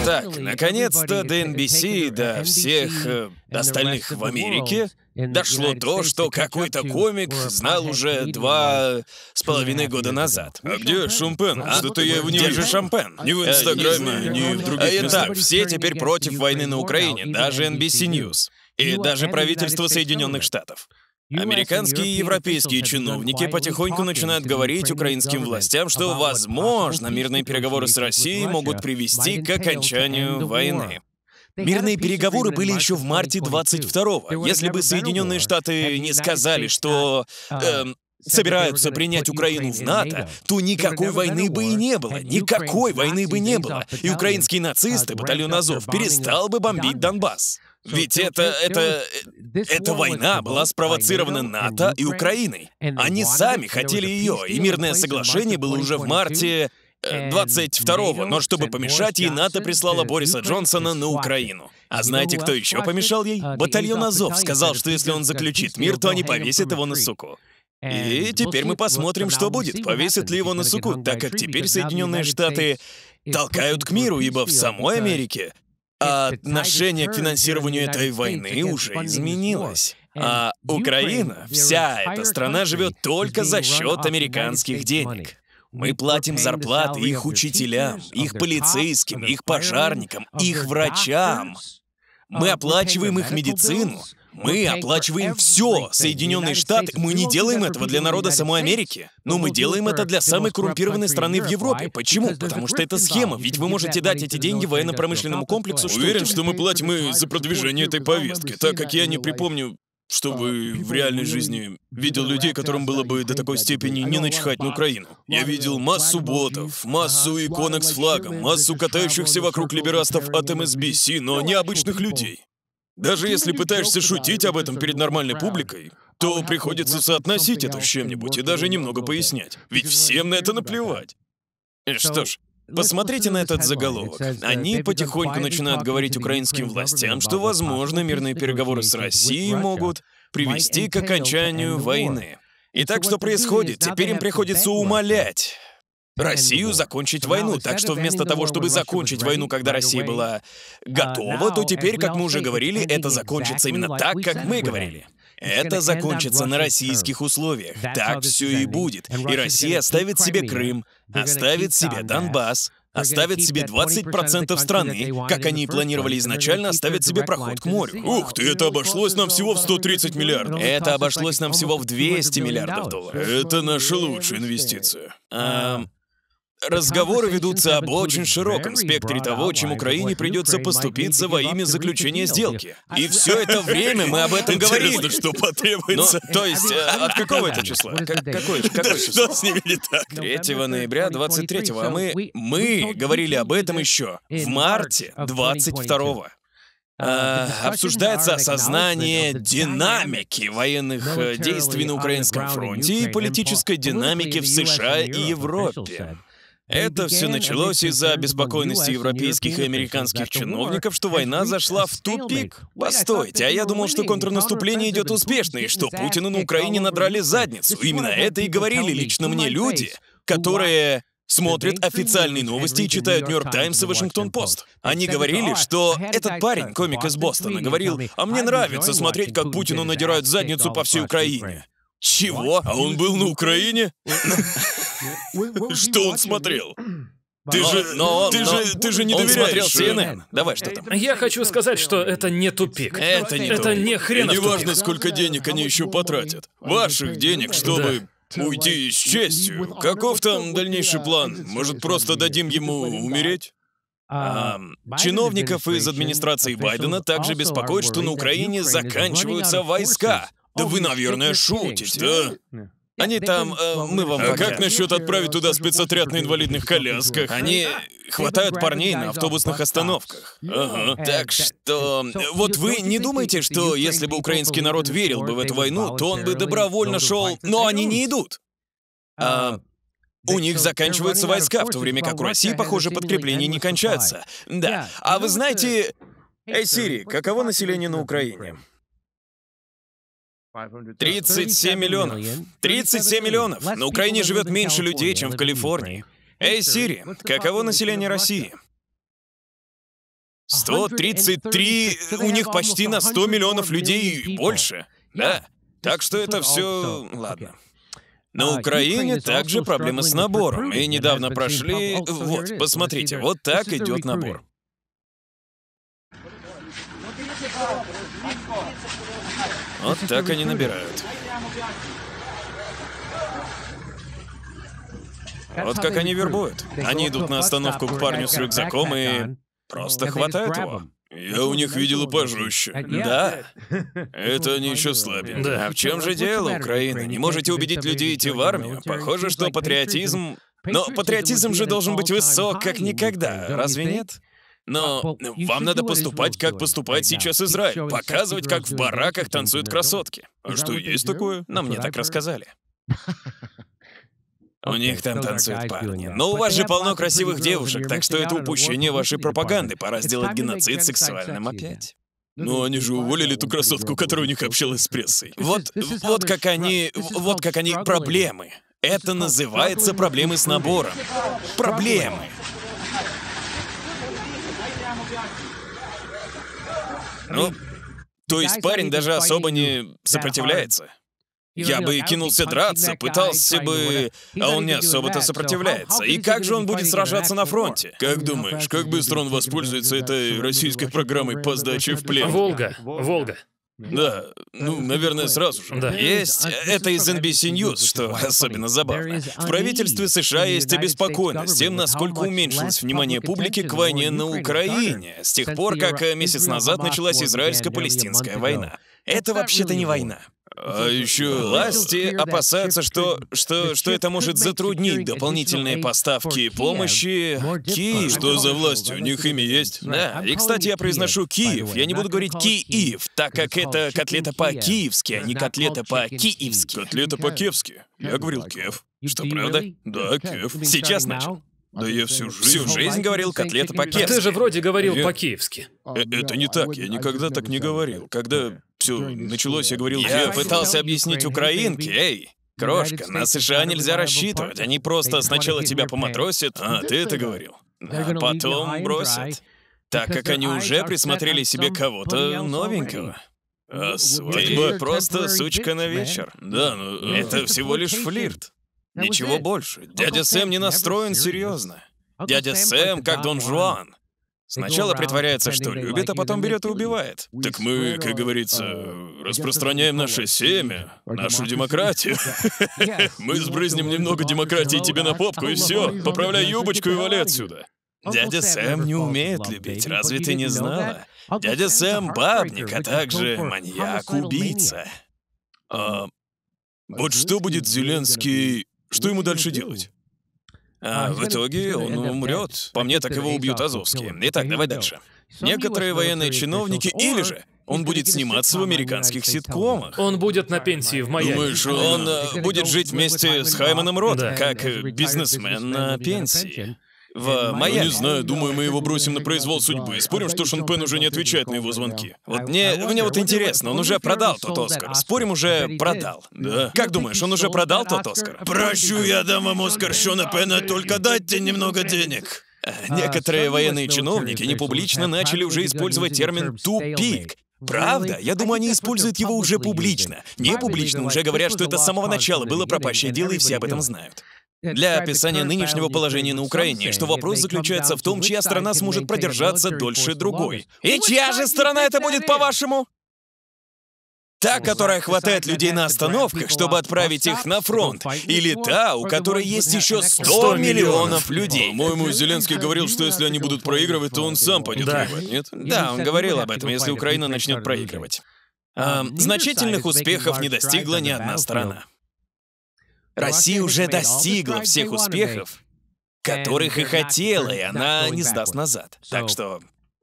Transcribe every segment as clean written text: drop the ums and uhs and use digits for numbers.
Так, наконец-то до NBC и до всех остальных в Америке дошло то, что какой-то комик знал уже 2,5 года назад. А где Шампен? Что-то я его не Где вижу. же Шампен? Ни в Инстаграме, ни в других Итак, местах. все теперь против войны на Украине, даже NBC News. И даже правительство Соединенных Штатов. Американские и европейские чиновники потихоньку начинают говорить украинским властям, что, возможно, мирные переговоры с Россией могут привести к окончанию войны. Мирные переговоры были еще в марте 22-го. Если бы Соединенные Штаты не сказали, что собираются принять Украину в НАТО, то никакой войны бы и не было. Никакой войны бы не было. И украинские нацисты, батальон Азов, перестал бы бомбить Донбасс. Ведь эта война была спровоцирована НАТО и Украиной. Они сами хотели ее, и мирное соглашение было уже в марте 22-го, но чтобы помешать ей, НАТО прислала Бориса Джонсона на Украину. А знаете, кто еще помешал ей? Батальон Азов сказал, что если он заключит мир, то они повесят его на суку. И теперь мы посмотрим, что будет, повесят ли его на суку, так как теперь Соединенные Штаты толкают к миру, ибо в самой Америке отношение к финансированию этой войны уже изменилось. А Украина, вся эта страна живет только за счет американских денег. Мы платим зарплаты их учителям, их полицейским, их пожарникам, их врачам. Мы оплачиваем их медицину. Мы оплачиваем все. Соединенные Штаты. Мы не делаем этого для народа самой Америки. Но мы делаем это для самой коррумпированной страны в Европе. Почему? Потому что это схема. Ведь вы можете дать эти деньги военно-промышленному комплексу. Уверен, что мы платим и за продвижение этой повестки, так как я не припомню, чтобы в реальной жизни видел людей, которым было бы до такой степени не начхать на Украину. Я видел массу ботов, массу иконок с флагом, массу катающихся вокруг либерастов от MSNBC, но не обычных людей. Даже если пытаешься шутить об этом перед нормальной публикой, то приходится соотносить это с чем-нибудь и даже немного пояснять. Ведь всем на это наплевать. Что ж, посмотрите на этот заголовок. Они потихоньку начинают говорить украинским властям, что, возможно, мирные переговоры с Россией могут привести к окончанию войны. Итак, что происходит? Теперь им приходится умолять Россию закончить войну. Так что вместо того, чтобы закончить войну, когда Россия была готова, то теперь, как мы уже говорили, это закончится именно так, как мы говорили. Это закончится на российских условиях. Так все и будет. И Россия оставит себе Крым, оставит себе Донбасс, оставит себе 20% страны, как они и планировали изначально, оставят себе проход к морю. Ух ты, это обошлось нам всего в 130 миллиардов. Это обошлось нам всего в 200 миллиардов долларов. Это наша лучшая инвестиция. Разговоры ведутся об очень широком спектре того, чем Украине придется поступиться во имя заключения сделки. И все это время мы об этом говорили. Интересно, что потребуется. То есть, от какого это числа? Какое число? Что с ними не так? 3 ноября 23-го, а мы говорили об этом еще в марте 22-го. Обсуждается осознание динамики военных действий на Украинском фронте и политической динамики в США и Европе. Это все началось из-за обеспокоенности европейских и американских чиновников, что война зашла в тупик. Постойте, а я думал, что контрнаступление идет успешно, и что Путину на Украине надрали задницу. Именно это и говорили лично мне люди, которые смотрят официальные новости и читают Нью-Йорк Таймс и Вашингтон-Пост. Они говорили, что этот парень, комик из Бостона, говорил: «А мне нравится смотреть, как Путину надирают задницу по всей Украине». Чего? А он был на Украине? Что он смотрел? Ты же не Он смотрел доверяешь. CNN. Давай, что там? Я хочу сказать, что это не тупик. Это не Это тупик. не И хренов не важно, тупик. сколько денег они еще потратят. Ваших денег, чтобы уйти с честью. Каков там дальнейший план? Может, просто дадим ему умереть? Чиновников из администрации Байдена также беспокоит, что на Украине заканчиваются войска. Да вы, наверное, шутите, да? Они там, мы вам А покажем. как насчет отправить туда спецотряд на инвалидных колясках? Они хватают парней на автобусных остановках. Ага. Так что, вот вы не думаете, что если бы украинский народ верил бы в эту войну, то он бы добровольно шел, но они не идут. У них заканчиваются войска, в то время как у России, похоже, подкрепления не кончаются. Да. А вы знаете... Эй, Сири, каково население на Украине? 37 миллионов. 37 миллионов. На Украине живет меньше людей, чем в Калифорнии. Эй, Сири, каково население России? 133, у них почти на 100 миллионов людей и больше. Да. Так что это все... Ладно. На Украине также проблемы с набором. И недавно прошли... Вот, посмотрите, вот так идет набор. Вот так они набирают. Вот как они вербуют. Они идут на остановку к парню с рюкзаком и просто хватают его. Я у них видел и пожестче. Да. Это они еще слабенькие. Да. А в чем же дело, Украина? Не можете убедить людей идти в армию? Похоже, что патриотизм... Но патриотизм же должен быть высок как никогда, разве нет? Но вам надо поступать, как поступает сейчас Израиль. Показывать, как в бараках танцуют красотки. А что, есть такое? Но мне так рассказали. У них там танцуют парни. Но у вас же полно красивых девушек, так что это упущение вашей пропаганды. Пора сделать геноцид сексуальным опять. Но они же уволили ту красотку, которая у них общалась с прессой. Вот как они проблемы. Это называется проблемы с набором. Проблемы. Ну, то есть парень даже особо не сопротивляется. Я бы кинулся драться, пытался бы, а он не особо-то сопротивляется. И как же он будет сражаться на фронте? Как думаешь, как быстро он воспользуется этой российской программой по сдаче в плен? Волга. Да, ну, наверное, сразу же. Да. Есть. Это из NBC News, что особенно забавно. В правительстве США есть обеспокоенность тем, насколько уменьшилось внимание публики к войне на Украине, с тех пор, как месяц назад началась израильско-палестинская война. Это вообще-то не война. А еще Власти опасаются, что это может затруднить дополнительные поставки помощи Киеву. Что за власти? У них имя есть? Да, и, кстати, я произношу Киев. Я не буду говорить Киев, так как это котлета по-киевски, а не котлета по-киевски. Котлета по-киевски. Я говорил Киев. Что, правда? Да, Киев. Сейчас начал. Да я всю жизнь... Всю жизнь говорил котлета по-киевски. Ты же вроде говорил Нет. по-киевски. Это не так, я никогда так не говорил. Когда все началось, я говорил Я Киев. пытался объяснить украинке, эй, крошка, на США нельзя рассчитывать. Они просто сначала тебя поматросят, А, ты это говорил? а потом бросят. Так как они уже присмотрели себе кого-то новенького. А Ты свадьба? просто сучка на вечер. Да, ну... Это всего лишь флирт. Ничего больше. Дядя Сэм не настроен серьезно. Дядя Сэм как Дон Жуан. Сначала притворяется, что любит, а потом берет и убивает. Так мы, как говорится, распространяем наше семя, нашу демократию. Мы сбрызнем немного демократии тебе на попку, и все. Поправляй юбочку и вали отсюда. Дядя Сэм не умеет любить, разве ты не знала? Дядя Сэм бабник, а также маньяк-убийца. Вот что будет Зеленский... Что ему дальше делать? В итоге он умрет. По мне, так его убьют азовские. Итак, давай дальше. Некоторые военные чиновники, или же он будет сниматься в американских ситкомах. Он будет на пенсии в Майами. Думаешь, Он будет жить вместе с Хайманом Ротом, Да. как бизнесмен на пенсии. В Ну, Майами. не знаю, думаю, мы его бросим на произвол судьбы. Спорим, что Шон Пен уже не отвечает на его звонки. Вот мне вот интересно, он уже продал тот Оскар. Спорим, уже продал. Да. Как думаешь, он уже продал тот Оскар? Прощу, я дам вам Оскар Шона Пена, только дайте немного денег. Некоторые военные чиновники непублично начали уже использовать термин «тупик». Правда? Я думаю, они используют его уже публично. Не публично уже говорят, что это с самого начала было пропащее дело, и все об этом знают. Для описания нынешнего положения на Украине, что вопрос заключается в том, чья сторона сможет продержаться дольше другой. И чья же сторона это будет, по-вашему? Та, которая хватает людей на остановках, чтобы отправить их на фронт, или та, у которой есть еще 100 миллионов людей? По-моему, Зеленский говорил, что если они будут проигрывать, то он сам пойдет Да. воевать, нет? Да, он говорил об этом, если Украина начнет проигрывать. Значительных успехов не достигла ни одна сторона. Россия уже достигла всех успехов, которых и хотела, и она не сдаст назад. Так что...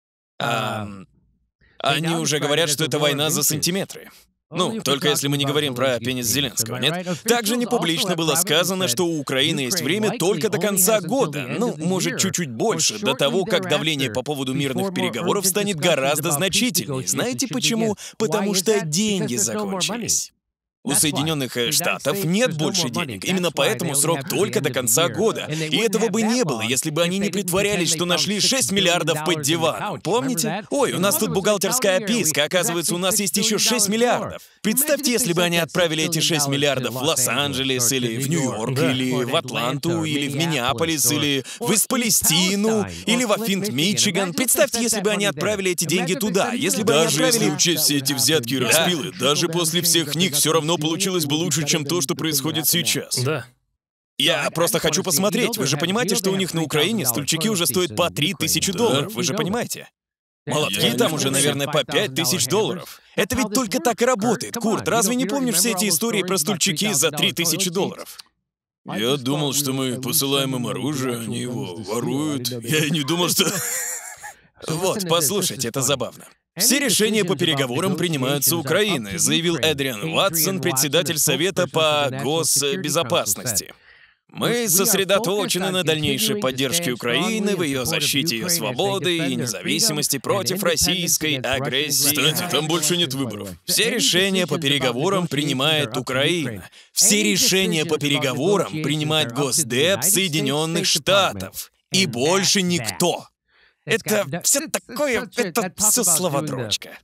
Они уже говорят, что это война за сантиметры. Ну, только если мы не говорим про пенис Зеленского, нет? Также не публично было сказано, что у Украины есть время только до конца года, ну, может, чуть-чуть больше, до того, как давление по поводу мирных переговоров станет гораздо значительнее. Знаете почему? Потому что деньги закончились. У Соединенных Штатов нет больше денег. Именно поэтому срок только до конца года. И этого бы не было, если бы они не притворялись, что нашли 6 миллиардов под диваном. Помните? Ой, у нас тут бухгалтерская описка. Оказывается, у нас есть еще 6 миллиардов. Представьте, если бы они отправили эти 6 миллиардов в Лос-Анджелес, или в Нью-Йорк, или в Атланту, или в Миннеаполис, или в Ист-Палестину, или в Аффинт, Мичиган. Представьте, если бы они отправили эти деньги туда. Если бы Даже они отправили... если учесть все эти взятки и распилы, даже после всех них все равно получилось бы лучше, чем то, что происходит сейчас. Да. Я просто хочу посмотреть. Вы же понимаете, что у них на Украине стульчики уже стоят по $3000. Вы же понимаете? Молотки Я там не уже, в курсе. наверное, по $5000. Это ведь только так и работает, Курт. Разве не помнишь все эти истории про стульчики за $3000? Я думал, что мы посылаем им оружие, они его воруют. Я и не думал, что... Вот, послушайте, это забавно. Все решения по переговорам принимаются Украиной, заявил Эдриан Ватсон, председатель Совета по госбезопасности. Мы сосредоточены на дальнейшей поддержке Украины в ее защите ее свободы и независимости против российской агрессии. Кстати, там больше нет выборов. Все решения по переговорам принимает Украина. Все решения по переговорам принимает Госдеп Соединенных Штатов. И больше никто. Это все такое, это все словодрочка.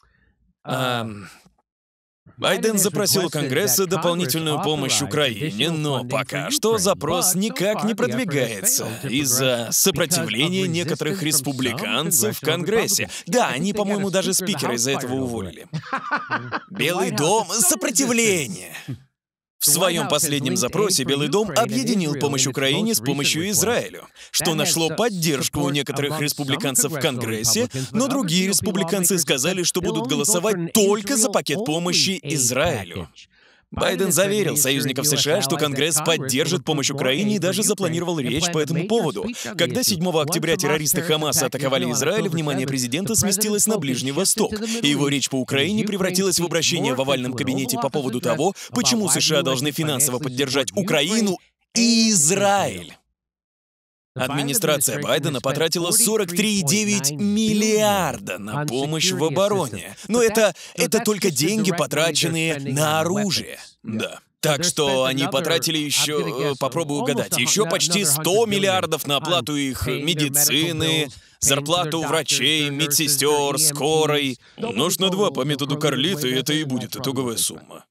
Байден запросил у Конгресса дополнительную помощь Украине, но пока что запрос никак не продвигается из-за сопротивления некоторых республиканцев в Конгрессе. Да, они, по-моему, даже спикера из-за этого уволили. Белый дом — сопротивление. В своем последнем запросе Белый дом объединил помощь Украине с помощью Израилю, что нашло поддержку у некоторых республиканцев в Конгрессе, но другие республиканцы сказали, что будут голосовать только за пакет помощи Израилю. Байден заверил союзников США, что Конгресс поддержит помощь Украине и даже запланировал речь по этому поводу. Когда 7 октября террористы Хамаса атаковали Израиль, внимание президента сместилось на Ближний Восток, и его речь по Украине превратилась в обращение в овальном кабинете по поводу того, почему США должны финансово поддержать Украину и Израиль. Администрация Байдена потратила 43,9 миллиарда на помощь в обороне. Но это только деньги, потраченные на оружие. Да. Так что они потратили еще, попробую угадать, еще почти 100 миллиардов на оплату их медицины, зарплату врачей, медсестер, скорой. Умножь на 2 по методу Карлита, и это и будет итоговая сумма.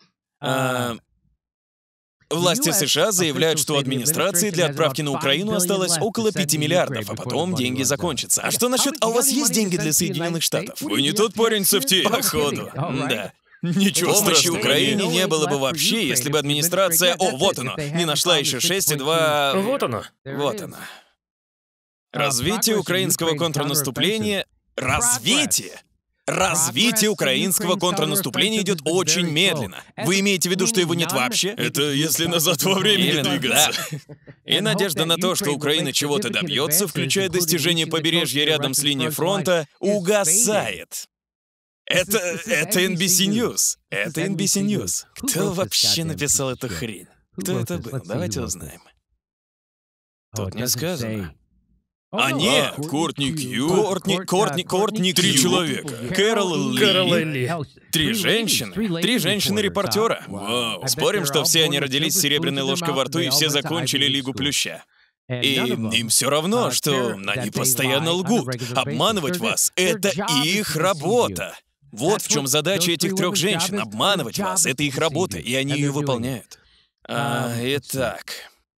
Власти США заявляют, что у администрации для отправки на Украину осталось около 5 миллиардов, а потом деньги закончатся. А что насчет... А у вас есть деньги для Соединенных Штатов? Вы не тот парень с FTA? Походу, да. Ничего Помощи страшного. Украине не было бы вообще, если бы администрация... О, вот оно! Не нашла еще 6,2... Вот оно. Вот оно. Развитие украинского контрнаступления... Развитие? Развитие украинского контрнаступления идет очень медленно. Вы имеете в виду, что его нет вообще? Это если назад во времени Именно, двигаться. да. И надежда на то, что Украина чего-то добьется, включая достижение побережья рядом с линией фронта, угасает. Это NBC News. Это NBC News. Кто вообще написал эту хрень? Кто это был? Давайте узнаем. Тут не сказано. А нет, Кортни Кью. Кортни 3 Кью. человека. Кэрол Кэрол Ли. Ли. 3 женщины. 3 женщины-репортера. Вау. Спорим, что все они родились с серебряной ложкой во рту и все закончили Лигу Плюща. И им все равно, что они постоянно лгут. Обманывать вас — это их работа. Вот в чем задача этих 3 женщин — обманывать вас. Это их работа, и они ее выполняют. Итак...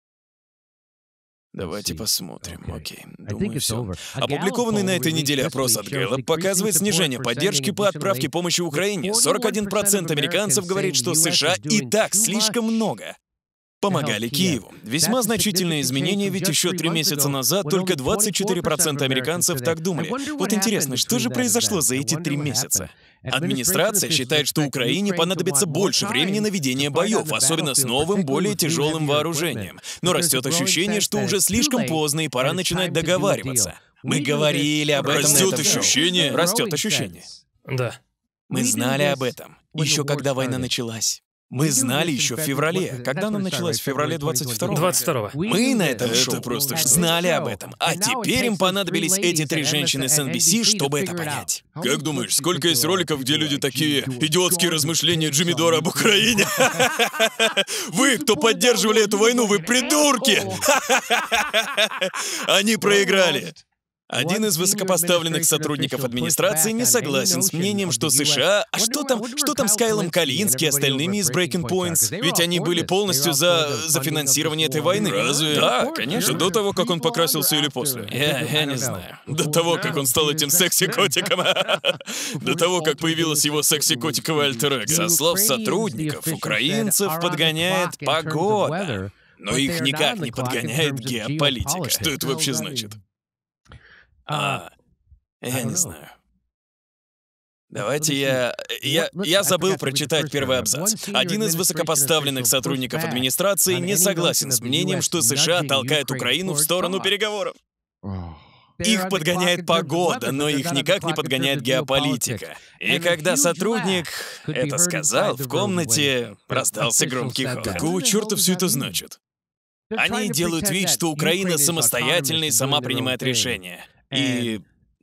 Давайте посмотрим. Окей, думаю, все. Опубликованный на этой неделе опрос от Gallup показывает снижение поддержки по отправке помощи Украине. 41% американцев говорит, что США и так слишком много помогали Киеву. Весьма значительное изменение, ведь еще 3 месяца назад только 24% американцев так думали. Вот интересно, что же произошло за эти 3 месяца? Администрация считает, что Украине понадобится больше времени на ведение боев, особенно с новым, более тяжелым вооружением. Но растет ощущение, что уже слишком поздно и пора начинать договариваться. Мы говорили об этом. Растет ощущение. Растет ощущение. Да. Мы знали об этом, еще когда война началась. Мы знали еще в феврале. Когда она началась? В феврале 22-го? 22-го. Мы на этом шоу просто что? знали об этом. А теперь им понадобились эти 3 женщины с NBC, чтобы это понять. Как думаешь, сколько есть роликов, где люди такие идиотские размышления Джимми Дора об Украине? Вы, кто поддерживали эту войну, вы придурки! Они проиграли. Один из высокопоставленных сотрудников администрации не согласен с мнением, что США... А что там с Кайлом Калински и остальными из Breaking Points? Ведь они были полностью за финансирование этой войны. Разве? Да, конечно. До того, как он покрасился или после? Я не знаю. До того, как он стал этим секси-котиком. До того, как появилась его секси-котиковая альтер-эго. Со слов сотрудников, украинцев подгоняет погода. Но их никак не подгоняет геополитика. Что это вообще значит? Я не знаю. Давайте я забыл прочитать первый абзац. Один из высокопоставленных сотрудников администрации не согласен с мнением, что США толкают Украину в сторону переговоров. Их подгоняет погода, но их никак не подгоняет геополитика. И когда сотрудник это сказал, в комнате раздался громкий хохот. Какого черта все это значит? Они делают вид, что Украина самостоятельна и сама принимает решения. И...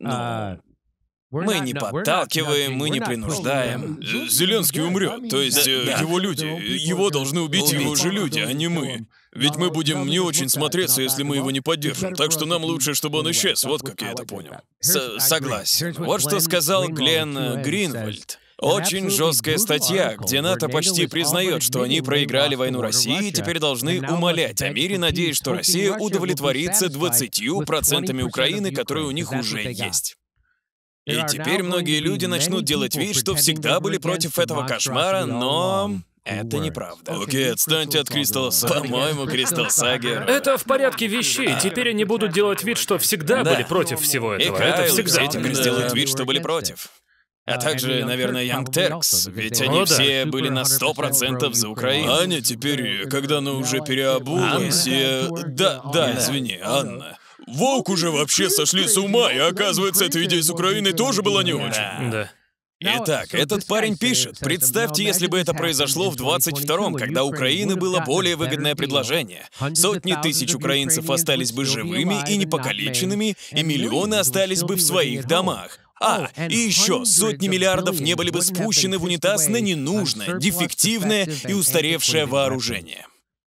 мы не подталкиваем, мы не принуждаем. Зеленский умрет, то есть его люди. Его должны убить его же люди, а не мы. Ведь мы будем не очень смотреться, если мы его не поддержим. Так что нам лучше, чтобы он исчез, вот как я это понял. Согласен. Вот что сказал Гленн Гринвальд. Очень жесткая статья, где НАТО почти признает, что они проиграли войну России и теперь должны умолять о мире, надеясь, что Россия удовлетворится 20% Украины, которые у них уже есть. И теперь многие люди начнут делать вид, что всегда были против этого кошмара, но... это неправда. Окей, отстаньте от Кристалла Сагера. По-моему, Кристалл Сагер... Это в порядке вещей. Теперь они будут делать вид, что всегда были против всего этого. И Это Кайл, всегда. все теперь сделают вид, что были против. А также, наверное, Young Turks, ведь они О, да. все были на 100% за Украину. Аня теперь, когда она уже переобулась, Да, извини, Анна. Воук уже вообще сошли с ума, и оказывается, эта идея с Украиной тоже была не очень. Да. Итак, этот парень пишет, представьте, если бы это произошло в 22-м, когда у Украины было более выгодное предложение. Сотни тысяч украинцев остались бы живыми и непокалеченными, и миллионы остались бы в своих домах. И еще сотни миллиардов не были бы спущены в унитаз на ненужное, дефективное и устаревшее вооружение.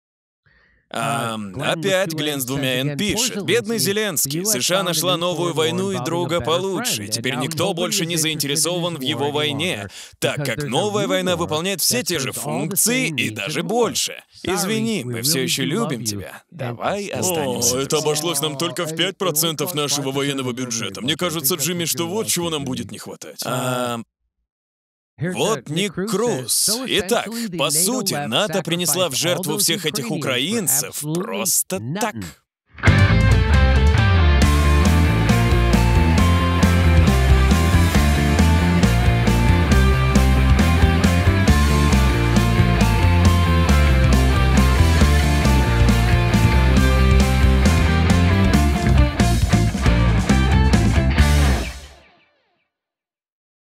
Опять Гленн с 2 «Н» пишет. Бедный Зеленский. США нашла новую войну и друга получше. Теперь никто больше не заинтересован в его войне, так как новая война выполняет все те же функции и даже больше. Извини, мы все еще любим тебя. Давай останемся. Это обошлось нам только в 5% нашего военного бюджета. Мне кажется, Джимми, что вот чего нам будет не хватать. Вот Ник Круз. Итак, по сути, НАТО принесла в жертву всех этих украинцев просто так.